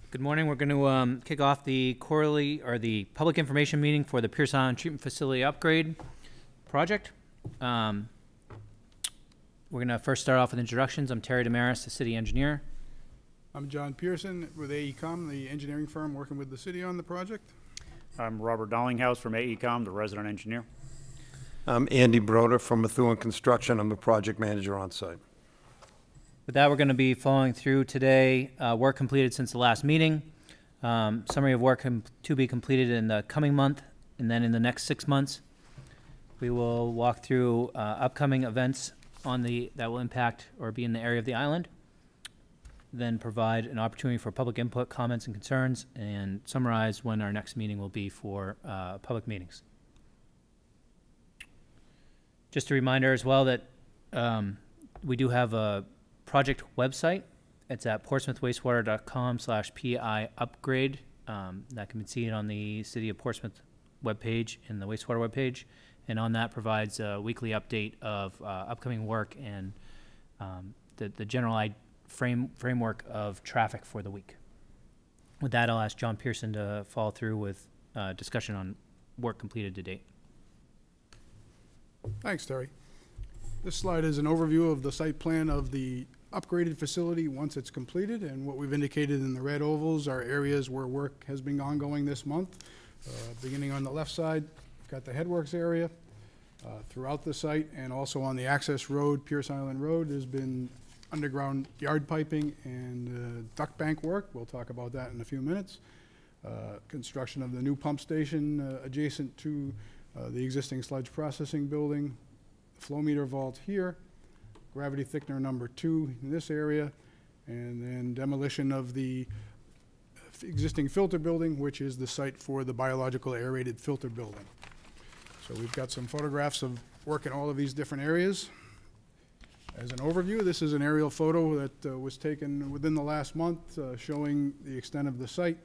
Good morning. We're going to kick off the quarterly or the public information meeting for the Peirce Island Treatment Facility Upgrade project. We're going to first start off with introductions. I'm Terry Damaris, the city engineer. I'm John Pearson with AECom, the engineering firm working with the city on the project. I'm Robert Dollinghouse from AECom, the resident engineer. I'm Andy Broder from Methuen Construction. I'm the project manager on site. With that, we're going to be following through today, work completed since the last meeting, summary of work to be completed in the coming month, and then in the next 6 months. We will walk through upcoming events that will impact or be in the area of the island, then provide an opportunity for public input, comments, and concerns, and summarize when our next meeting will be for public meetings. Just a reminder as well that we do have a project website. It's at portsmouthwastewater.com/PI upgrade. That can be seen on the City of Portsmouth webpage and the wastewater webpage. And on that provides a weekly update of upcoming work and the general framework of traffic for the week. With that, I'll ask John Pearson to follow through with discussion on work completed to date. Thanks, Terry. This slide is an overview of the site plan of the upgraded facility once it's completed, and what we've indicated in the red ovals are areas where work has been ongoing this month. Beginning on the left side, we've got the headworks area. Throughout the site and also on the access road, Peirce Island Road, there's been underground yard piping and duct bank work. We'll talk about that in a few minutes. Construction of the new pump station adjacent to the existing sludge processing building, flow meter vault here, gravity thickener number 2 in this area, and then demolition of the existing filter building, which is the site for the biological aerated filter building. So we've got some photographs of work in all of these different areas. As an overview, this is an aerial photo that was taken within the last month showing the extent of the site.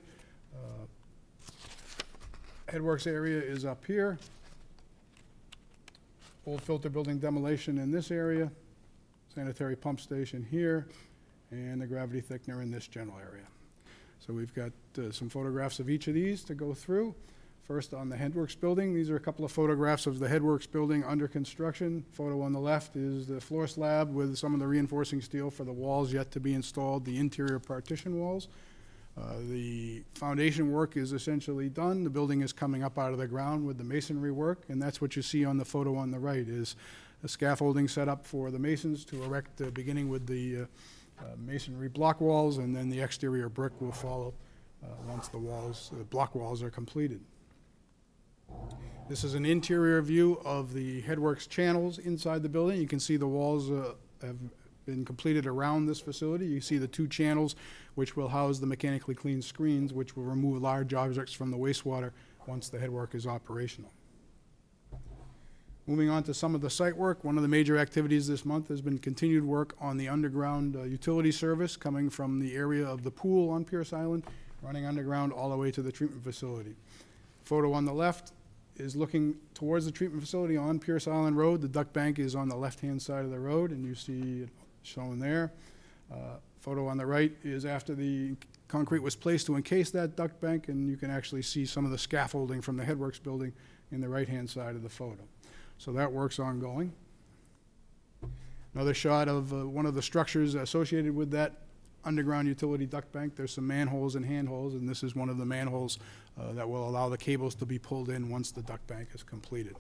Headworks area is up here. Old filter building demolition in this area. Sanitary pump station here, and the gravity thickener in this general area. So we've got some photographs of each of these to go through. First, on the headworks building, these are a couple of photographs of the headworks building under construction. Photo on the left is the floor slab with some of the reinforcing steel for the walls yet to be installed, the interior partition walls. The foundation work is essentially done. The building is coming up out of the ground with the masonry work, and that's what you see on the photo on the right is a scaffolding set up for the masons to erect, beginning with the masonry block walls, and then the exterior brick will follow once the block walls are completed. This is an interior view of the headworks channels inside the building. You can see the walls have been completed around this facility. You see the 2 channels which will house the mechanically cleaned screens, which will remove large objects from the wastewater once the headwork is operational. Moving on to some of the site work, one of the major activities this month has been continued work on the underground utility service coming from the area of the pool on Peirce Island, running underground all the way to the treatment facility. Photo on the left is looking towards the treatment facility on Peirce Island Road. The duct bank is on the left-hand side of the road, and you see it shown there. Photo on the right is after the concrete was placed to encase that duct bank, and you can actually see some of the scaffolding from the headworks building in the right-hand side of the photo. So that work's ongoing. Another shot of one of the structures associated with that underground utility duct bank. There's some manholes and handholds, and this is one of the manholes that will allow the cables to be pulled in once the duct bank is completed.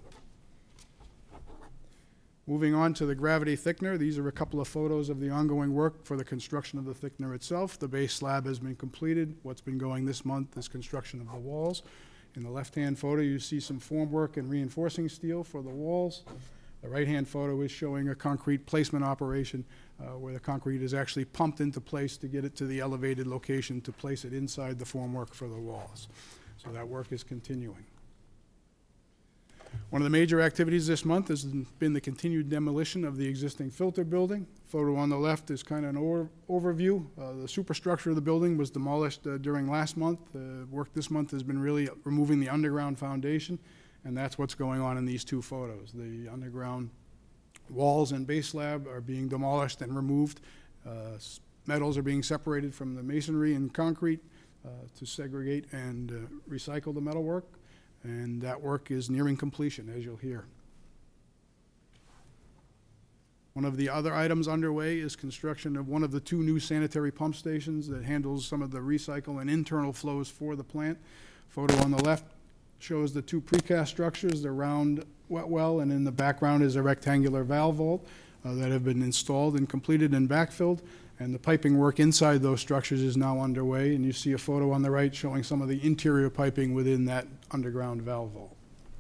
Moving on to the gravity thickener, these are a couple of photos of the ongoing work for the construction of the thickener itself. The base slab has been completed. What's been going this month is construction of the walls. In the left-hand photo, you see some formwork and reinforcing steel for the walls. The right-hand photo is showing a concrete placement operation where the concrete is actually pumped into place to get it to the elevated location to place it inside the formwork for the walls. So that work is continuing. One of the major activities this month has been the continued demolition of the existing filter building. Photo on the left is kind of an overview. The superstructure of the building was demolished during last month. Work this month has been really removing the underground foundation, and that's what's going on in these 2 photos. The underground walls and base slab are being demolished and removed. Metals are being separated from the masonry and concrete. to segregate and recycle the metalwork, and that work is nearing completion, as you'll hear. One of the other items underway is construction of one of the 2 new sanitary pump stations that handles some of the recycle and internal flows for the plant. Photo on the left shows the 2 precast structures, the round wet well, and in the background is a rectangular valve vault that have been installed and completed and backfilled. And the piping work inside those structures is now underway, and you see a photo on the right showing some of the interior piping within that underground valve vault.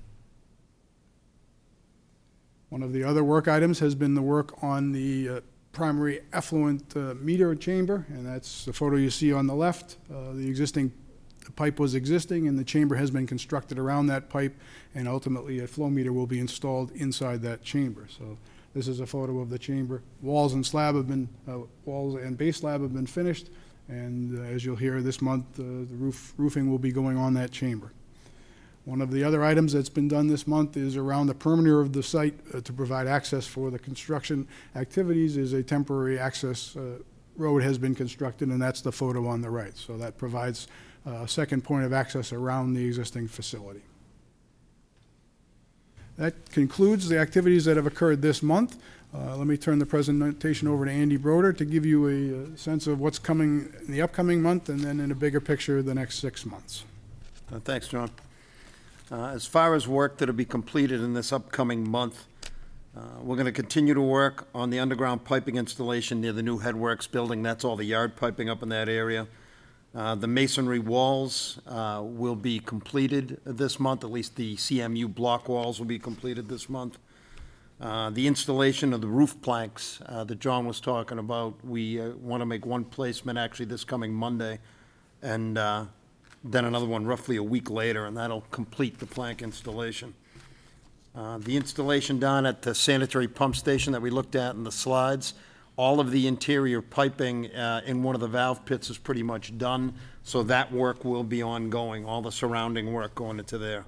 One of the other work items has been the work on the primary effluent meter chamber, and that's the photo you see on the left. The pipe was existing, and the chamber has been constructed around that pipe, and ultimately a flow meter will be installed inside that chamber. So this is a photo of the chamber. Walls and base slab have been finished, and as you'll hear this month, the roofing will be going on that chamber. One of the other items that's been done this month is around the perimeter of the site to provide access for the construction activities is a temporary access road has been constructed, and that's the photo on the right. So that provides a second point of access around the existing facility. That concludes the activities that have occurred this month. Let me turn the presentation over to Andy Broder to give you a sense of what's coming in the upcoming month, and then in a bigger picture the next 6 months. Thanks, John. As far as work that will be completed in this upcoming month, we're going to continue to work on the underground piping installation near the new Headworks building. That's all the yard piping up in that area. The masonry walls will be completed this month. At least the CMU block walls will be completed this month. The installation of the roof planks that John was talking about, we want to make one placement actually this coming Monday, and then another one roughly a week later, and that'll complete the plank installation. The installation down at the sanitary pump station that we looked at in the slides, all of the interior piping in one of the valve pits is pretty much done, so that work will be ongoing, all the surrounding work going into there.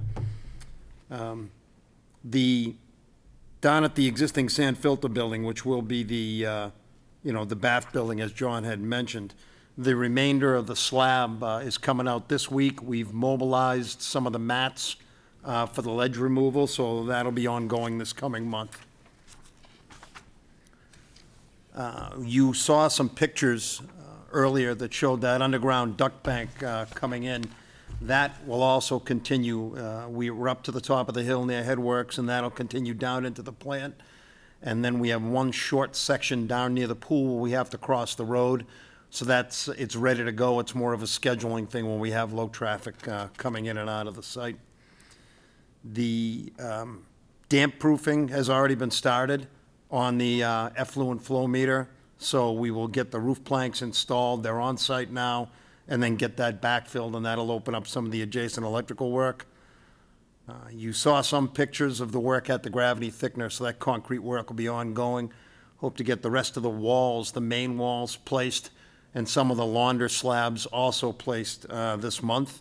Down at the existing sand filter building, which will be the the bath building, as John had mentioned, the remainder of the slab is coming out this week. We've mobilized some of the mats for the ledge removal, so that'll be ongoing this coming month. You saw some pictures earlier that showed that underground duct bank coming in. That will also continue. We're up to the top of the hill near Headworks, and that'll continue down into the plant. And then we have one short section down near the pool where we have to cross the road. So it's ready to go. It's more of a scheduling thing when we have low traffic coming in and out of the site. The damp proofing has already been started on the effluent flow meter. So we will get the roof planks installed. They're on site now, and then get that backfilled, and that'll open up some of the adjacent electrical work. You saw some pictures of the work at the gravity thickener, so that concrete work will be ongoing. Hope to get the rest of the walls, the main walls, placed, and some of the launder slabs also placed this month.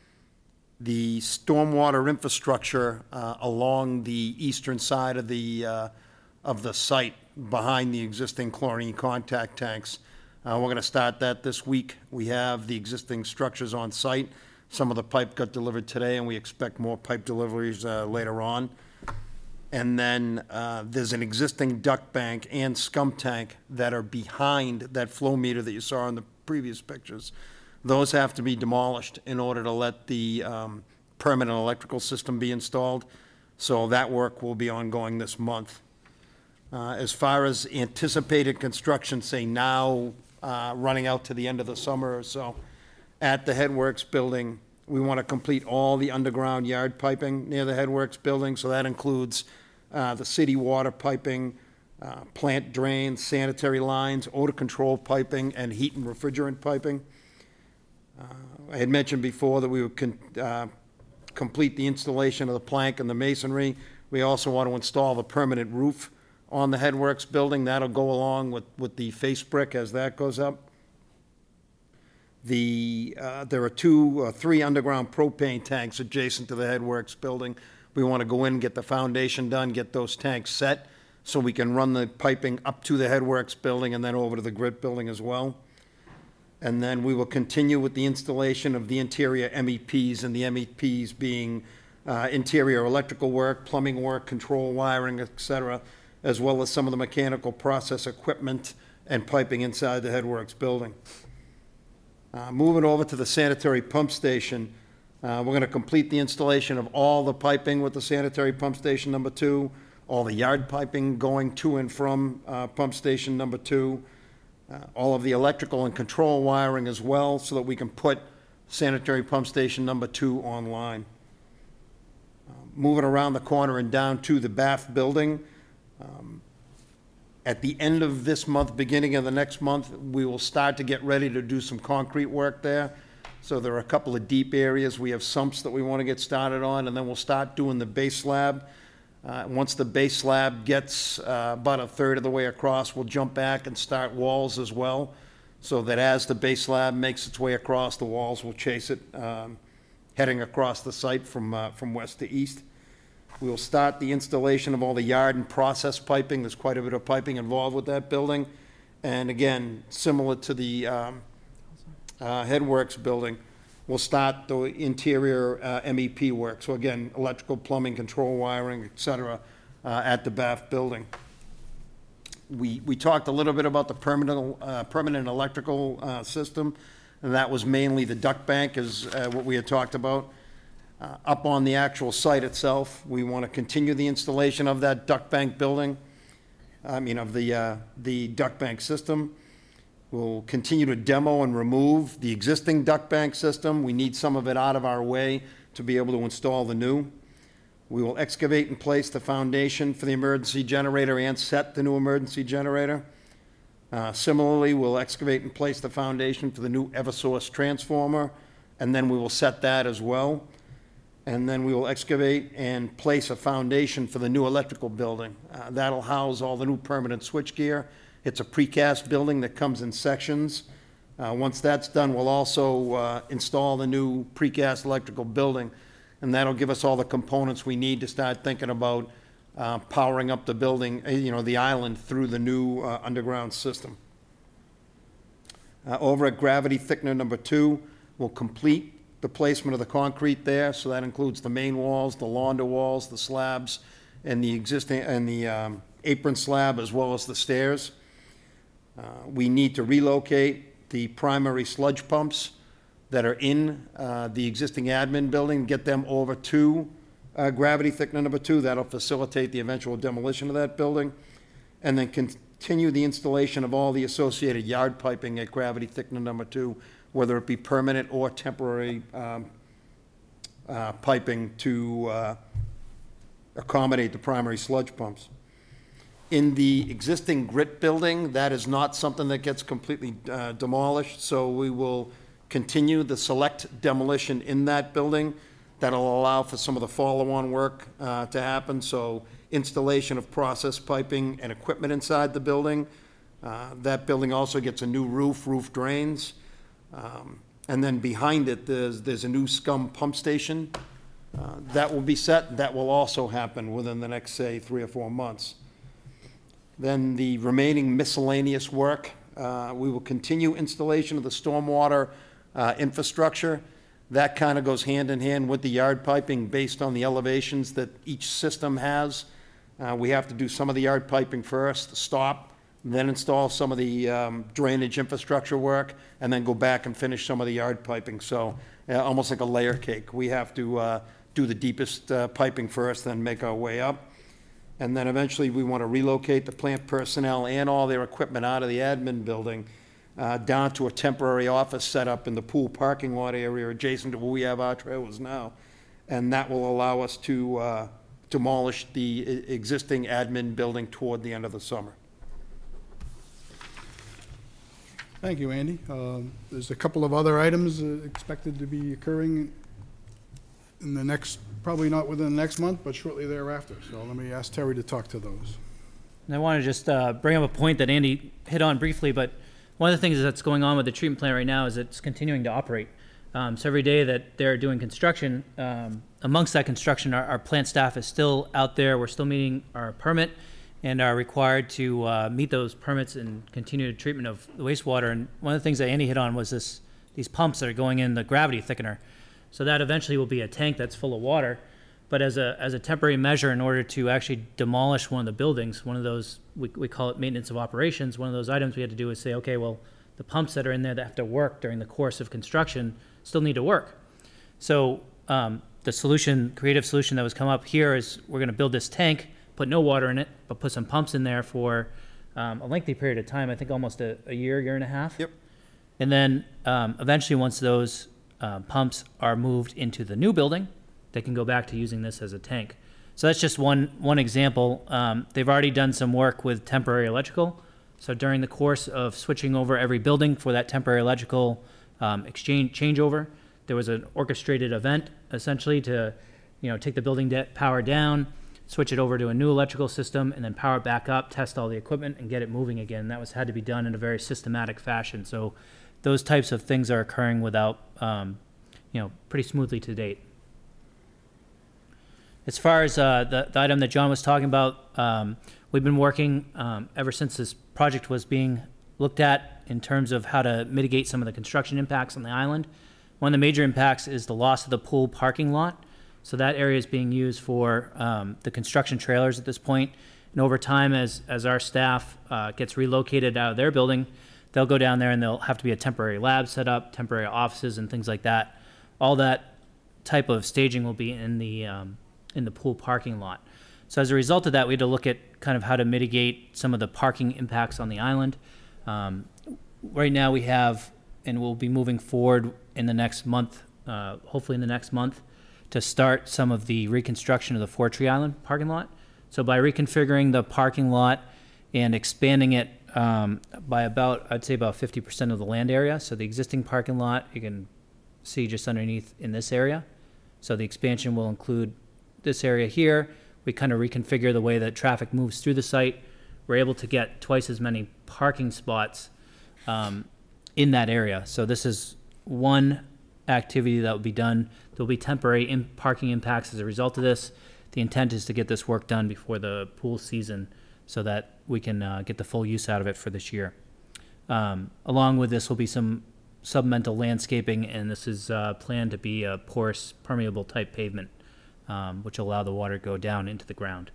The stormwater infrastructure along the eastern side of the site behind the existing chlorine contact tanks, we're going to start that this week. We have the existing structures on site. Some of the pipe got delivered today, and we expect more pipe deliveries later on. And then there's an existing duct bank and scum tank that are behind that flow meter that you saw in the previous pictures. Those have to be demolished in order to let the permanent electrical system be installed. So that work will be ongoing this month. As far as anticipated construction, say now, running out to the end of the summer or so, at the Headworks building, we want to complete all the underground yard piping near the Headworks building. So that includes the city water piping, plant drains, sanitary lines, odor control piping, and heat and refrigerant piping. I had mentioned before that we would complete the installation of the plank and the masonry. We also want to install the permanent roof on the Headworks building. That'll go along with the face brick as that goes up. There are 2 or 3 underground propane tanks adjacent to the Headworks building. We want to go in, get the foundation done, get those tanks set, so we can run the piping up to the Headworks building and then over to the grit building as well. And then we will continue with the installation of the interior MEPs, and the MEPs being interior electrical work, plumbing work, control wiring, et cetera, as well as some of the mechanical process equipment and piping inside the Headworks building. Moving over to the sanitary pump station, we're going to complete the installation of all the piping with the sanitary pump station number 2, all the yard piping going to and from pump station number 2, all of the electrical and control wiring as well, so that we can put sanitary pump station number 2 online. Moving around the corner and down to the Bath building, at the end of this month, beginning of the next month, we will start to get ready to do some concrete work there. So there are a couple of deep areas. We have sumps that we want to get started on, and then we'll start doing the base slab. Once the base slab gets about a third of the way across, we'll jump back and start walls as well, so that as the base slab makes its way across, the walls will chase it, heading across the site from west to east. We will start the installation of all the yard and process piping. There's quite a bit of piping involved with that building. And again, similar to the Headworks building, we'll start the interior MEP work. So again, electrical, plumbing, control wiring, et cetera, at the Bath building. We talked a little bit about the permanent electrical system, and that was mainly the duct bank is what we had talked about. Up on the actual site itself, we want to continue the installation of that duct bank building, of the duct bank system. We'll continue to demo and remove the existing duct bank system. We need some of it out of our way to be able to install the new. We will excavate and place the foundation for the emergency generator and set the new emergency generator. Similarly, we'll excavate and place the foundation for the new Eversource transformer, and then we will set that as well. And then we will excavate and place a foundation for the new electrical building. That'll house all the new permanent switchgear. It's a precast building that comes in sections. Once that's done, we'll also install the new precast electrical building, and that'll give us all the components we need to start thinking about powering up the building, the island, through the new underground system. Over at gravity thickener number 2, we'll complete the placement of the concrete there, so that includes the main walls, the launder walls, the slabs, and the existing, and the apron slab, as well as the stairs. We need to relocate the primary sludge pumps that are in the existing admin building, get them over to gravity thickener number 2. That'll facilitate the eventual demolition of that building. And then continue the installation of all the associated yard piping at gravity thickener number 2, whether it be permanent or temporary piping to accommodate the primary sludge pumps. In the existing grit building, that is not something that gets completely demolished, so we will continue the select demolition in that building. That'll allow for some of the follow-on work to happen, so installation of process piping and equipment inside the building. That building also gets a new roof drains. And then behind it, there's a new scum pump station that will be set. That will also happen within the next, say, 3 or 4 months. Then the remaining miscellaneous work, we will continue installation of the stormwater infrastructure. That kind of goes hand in hand with the yard piping based on the elevations that each system has. We have to do some of the yard piping first, stop, then install some of the drainage infrastructure work, and then go back and finish some of the yard piping. So almost like a layer cake. We have to do the deepest piping first, then make our way up. And then eventually we want to relocate the plant personnel and all their equipment out of the admin building down to a temporary office setup in the pool parking lot area adjacent to where we have our trailers now. And that will allow us to demolish the existing admin building toward the end of the summer. Thank you, Andy. There's a couple of other items expected to be occurring in the next, probably not within the next month, but shortly thereafter. So let me ask Terry to talk to those. And I want to just bring up a point that Andy hit on briefly, but one of the things that's going on with the treatment plant right now is it's continuing to operate. So every day that they're doing construction, amongst that construction, our plant staff is still out there. We're still meeting our permit, and are required to meet those permits and continue the treatment of the wastewater. And one of the things that Andy hit on was these pumps that are going in the gravity thickener. So that eventually will be a tank that's full of water. But as a temporary measure, in order to actually demolish one of the buildings, one of those, we call it maintenance of operations, one of those items we had to do is say, okay, well, the pumps that are in there that have to work during the course of construction still need to work. So the solution, creative solution that was come up here is we're going to build this tank, put no water in it, but put some pumps in there for a lengthy period of time, I think almost a year and a half. Yep. And then eventually once those pumps are moved into the new building, they can go back to using this as a tank. So that's just one example. They've already done some work with temporary electrical. So during the course of switching over every building for that temporary electrical changeover, there was an orchestrated event essentially to, take the building power down, switch it over to a new electrical system, and then power it back up, test all the equipment, and get it moving again. That had to be done in a very systematic fashion. So those types of things are occurring without, pretty smoothly to date. As far as the item that John was talking about, we've been working ever since this project was being looked at in terms of how to mitigate some of the construction impacts on the island. One of the major impacts is the loss of the pool parking lot. So that area is being used for the construction trailers at this point. And over time, as our staff gets relocated out of their building, they'll go down there and there'll have to be a temporary lab set up, temporary offices and things like that. All that type of staging will be in the pool parking lot. So as a result of that, we had to look at kind of how to mitigate some of the parking impacts on the island. Right now we have, and we'll be moving forward in the next month, hopefully in the next month, to start some of the reconstruction of the Fortree Island parking lot. So by reconfiguring the parking lot and expanding it by I'd say about 50% of the land area. So the existing parking lot, you can see just underneath in this area. So the expansion will include this area here. We kind of reconfigure the way that traffic moves through the site. We're able to get twice as many parking spots in that area. So this is one activity that will be done. There'll be temporary parking impacts as a result of this. The intent is to get this work done before the pool season so that we can get the full use out of it for this year. Along with this will be some submental landscaping, and this is planned to be a porous, permeable type pavement, which will allow the water to go down into the ground.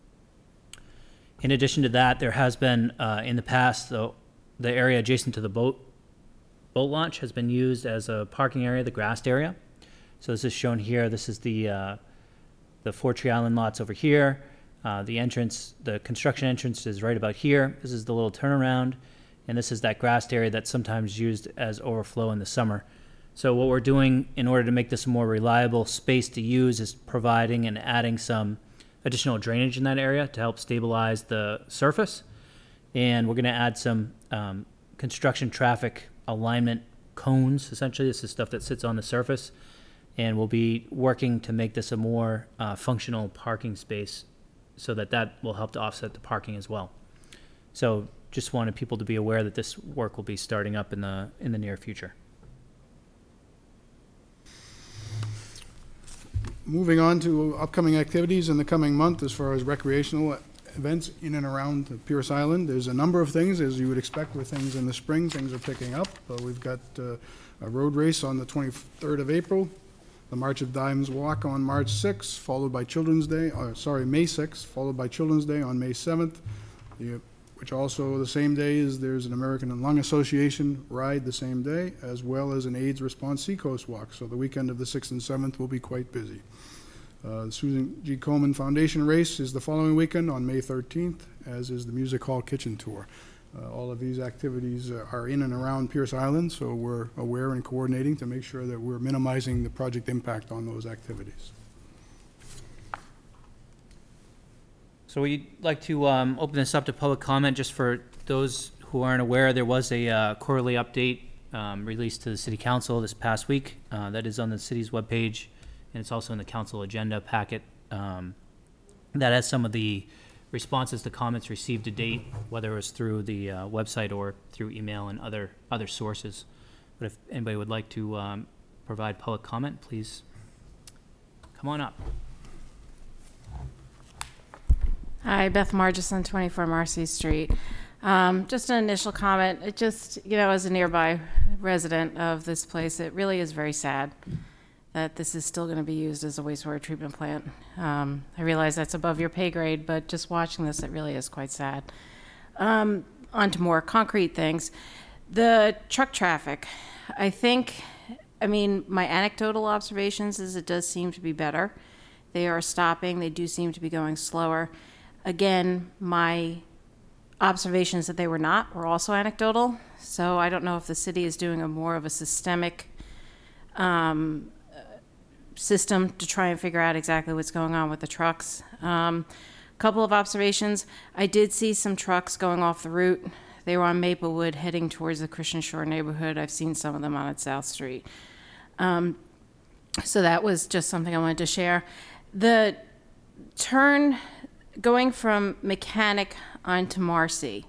In addition to that, there has been, in the past, the area adjacent to the boat launch has been used as a parking area, the grassed area. So this is shown here. This is the Fortree Island lots over here. The entrance, the construction entrance is right about here. This is the little turnaround, and this is that grassed area that's sometimes used as overflow in the summer. So what we're doing in order to make this a more reliable space to use is providing and adding some additional drainage in that area to help stabilize the surface. And we're going to add some construction traffic alignment cones. Essentially, this is stuff that sits on the surface. And we'll be working to make this a more functional parking space so that will help to offset the parking as well. So just wanted people to be aware that this work will be starting up in the near future. Moving on to upcoming activities in the coming month as far as recreational events in and around Peirce Island. There's a number of things, as you would expect with things in the spring. Things are picking up. We've got a road race on the 23rd of April, the March of Dimes Walk on March 6th, followed by May 6th, followed by Children's Day on May 7th, which also the same day is there's an American Lung Association ride the same day, as well as an AIDS Response Seacoast Walk. So the weekend of the 6th and 7th will be quite busy. The Susan G. Komen Foundation Race is the following weekend on May 13th, as is the Music Hall Kitchen Tour. All of these activities are in and around Peirce Island, so we're aware and coordinating to make sure that we're minimizing the project impact on those activities. So we'd like to open this up to public comment. Just for those who aren't aware, there was a quarterly update released to the City Council this past week. That is on the city's webpage, and it's also in the council agenda packet. That has some of the responses to comments received to date, whether it was through the website or through email and other sources. But if anybody would like to provide public comment, please come on up. Hi, Beth Margison, 24 Marcy Street. Just an initial comment. It just, as a nearby resident of this place, it really is very sad that this is still going to be used as a wastewater treatment plant. I realize that's above your pay grade, but just watching this, it really is quite sad. On to more concrete things. The truck traffic, my anecdotal observations is it does seem to be better. They are stopping. They do seem to be going slower. Again, my observations that they were not were also anecdotal. So I don't know if the city is doing more of a systemic system to try and figure out exactly what's going on with the trucks. Couple of observations. I did see some trucks going off the route. They were on Maplewood heading towards the Christian Shore neighborhood. I've seen some of them on South Street. So that was just something I wanted to share. The turn going from Mechanic onto Marcy,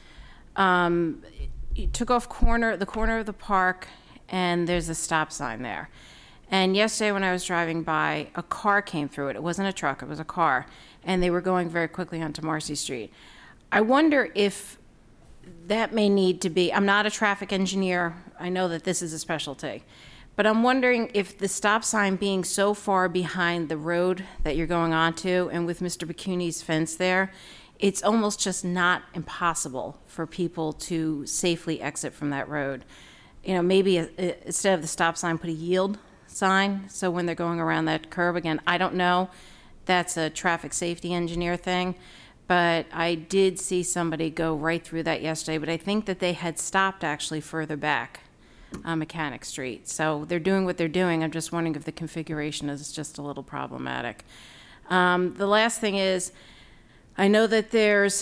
you took off the corner of the park, and there's a stop sign there. And yesterday when I was driving by, a car came through it. It wasn't a truck, it was a car. And they were going very quickly onto Marcy Street. I wonder if that may need to be, I'm not a traffic engineer, I know that this is a specialty, but I'm wondering if the stop sign being so far behind the road that you're going onto, and with Mr. Bacuni's fence there, it's almost just not impossible for people to safely exit from that road. Maybe instead of the stop sign, put a yield sign, so when they're going around that curve again, I don't know. That's a traffic safety engineer thing, but I did see somebody go right through that yesterday, but I think that they had stopped actually further back on Mechanic Street. So they're doing what they're doing. I'm just wondering if the configuration is just a little problematic. The last thing is, I know that there's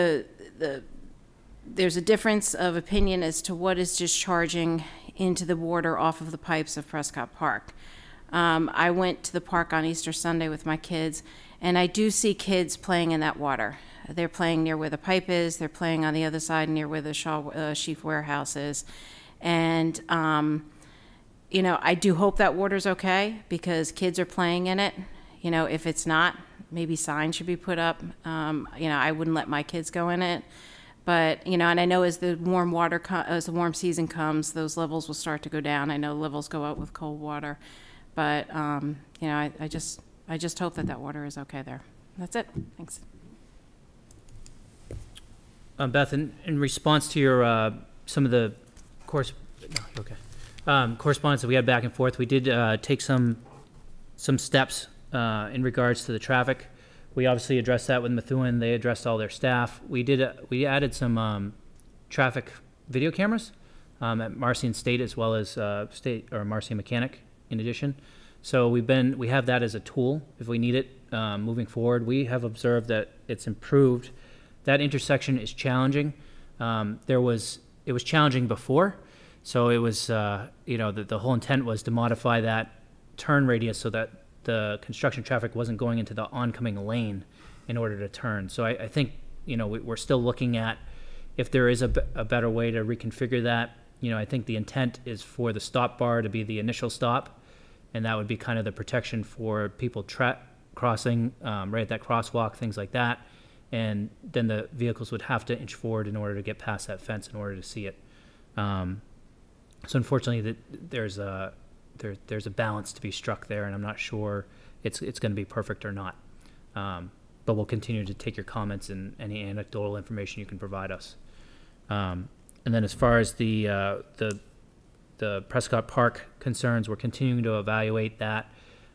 there's a difference of opinion as to what is discharging into the water off of the pipes of Prescott Park. I went to the park on Easter Sunday with my kids, and I do see kids playing in that water. They're playing near where the pipe is. They're playing on the other side near where the Sheaf Warehouse is. And, I do hope that water's okay because kids are playing in it. If it's not, maybe signs should be put up. I wouldn't let my kids go in it. But, and I know as the warm season comes, those levels will start to go down. I know levels go up with cold water. But, I just hope that water is okay there. That's it. Thanks. Beth, in response to your, some of the correspondence that we had back and forth, we did take some steps in regards to the traffic. We obviously addressed that with Methuen. They addressed all their staff. We added some traffic video cameras at Marcy and State, as well as Marcy and Mechanic in addition. So we have that as a tool if we need it moving forward. We have observed that it's improved. That intersection is challenging. It was challenging before, so it was the whole intent was to modify that turn radius so that the construction traffic wasn't going into the oncoming lane in order to turn. So I think we're still looking at if there is a better way to reconfigure that. I think the intent is for the stop bar to be the initial stop, and that would be kind of the protection for people crossing right at that crosswalk, things like that. And then the vehicles would have to inch forward in order to get past that fence in order to see it. So unfortunately, there's a balance to be struck there, and I'm not sure it's going to be perfect or not. But we'll continue to take your comments and any anecdotal information you can provide us. And then as far as the Prescott Park concerns, we're continuing to evaluate that.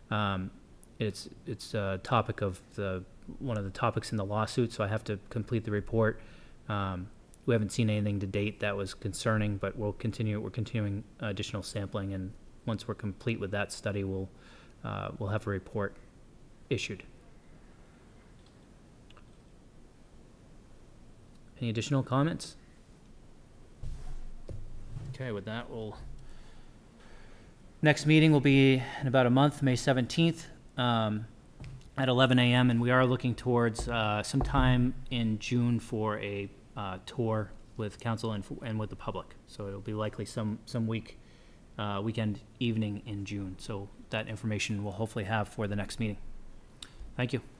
It's a topic of one of the topics in the lawsuit, so I have to complete the report. We haven't seen anything to date that was concerning, but we're continuing additional sampling, and once we're complete with that study, we'll have a report issued. Any additional comments? Okay, with that, next meeting will be in about a month, May 17th, at 11 a.m., and we are looking towards sometime in June for a tour with council and with the public. So it'll be likely some weekend evening in June. So that information we'll hopefully have for the next meeting. Thank you.